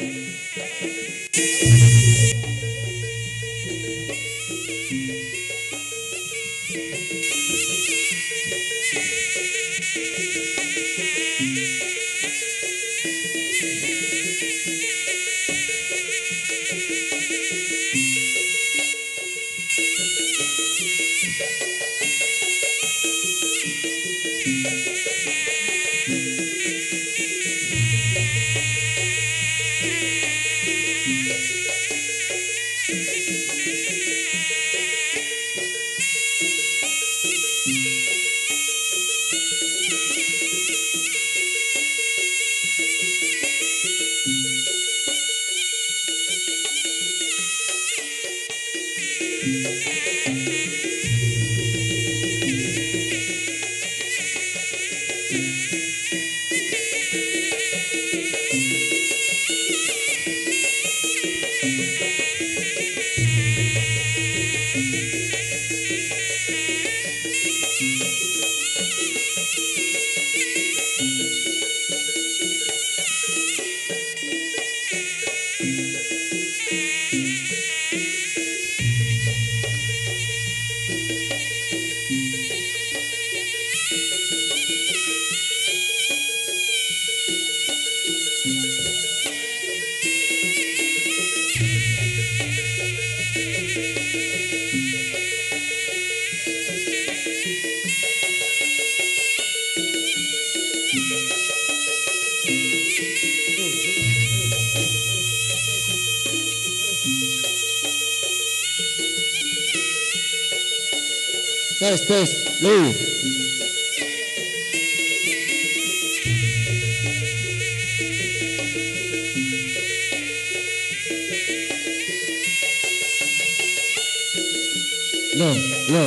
Tes, lu. Lo.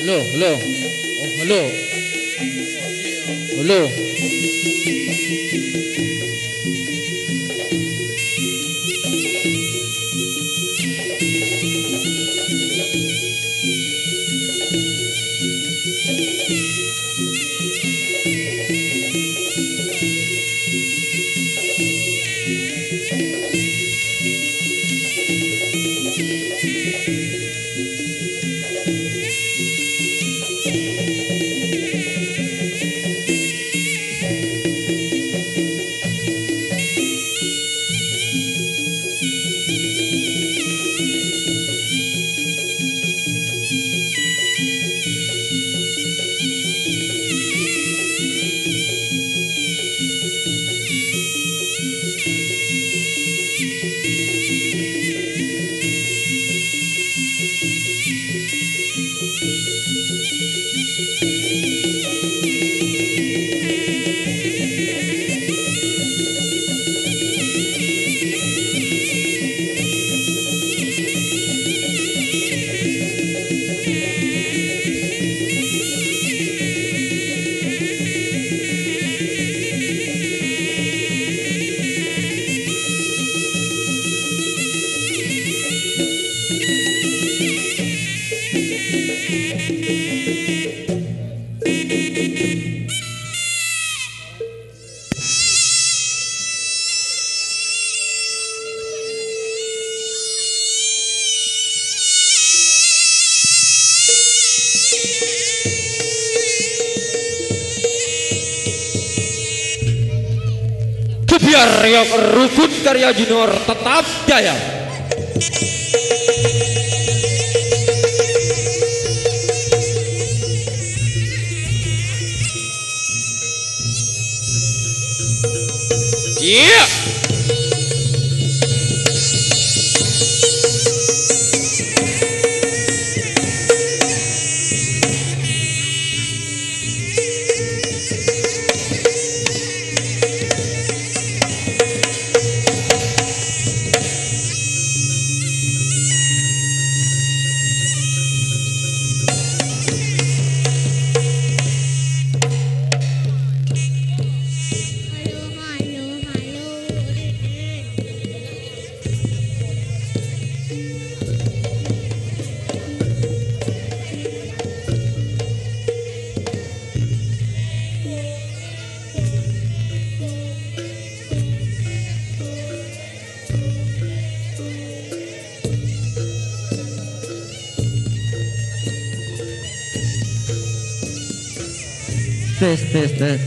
Halo, halo. Oh, halo. Halo. Biar yang rukun karya junior tetap jaya. Iya. Tes.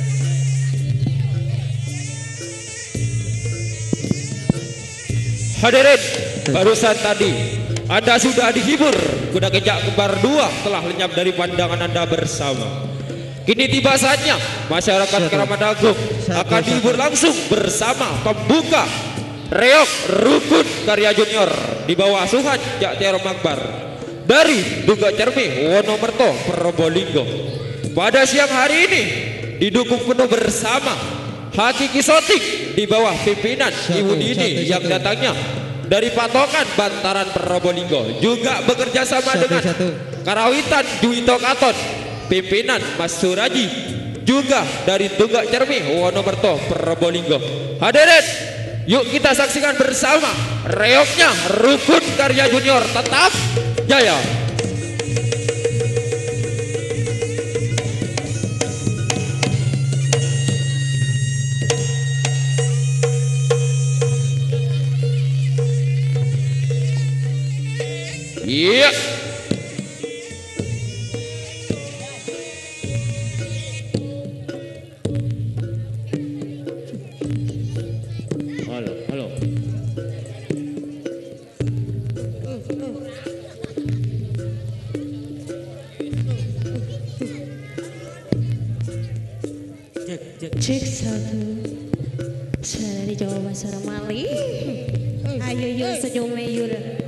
Hadirin, barusan tadi Anda sudah dihibur. Kuda kejak kembar dua telah lenyap dari pandangan Anda bersama. Kini tiba saatnya masyarakat Keramat Agung akan dihibur langsung bersama pembuka reok rukun karya junior di bawah asuhan Jak Tiar Makbar dari Duga Cermi Wonomerto Probolinggo. Pada siang hari ini didukung penuh bersama Hakiki Sotik di bawah pimpinan Ibu Dini yang datangnya dari Patokan Bantaran Probolinggo, juga bekerja sama dengan Karawitan Juwito Katon pimpinan Mas Suraji, juga dari Duga Cermi Wonomerto Probolinggo. Hadirin, yuk kita saksikan bersama reoknya rukun karya junior tetap jaya. Iya. Halo. Cek satu. Saya dari Jawa Basara Mali. Ayo senyum yur.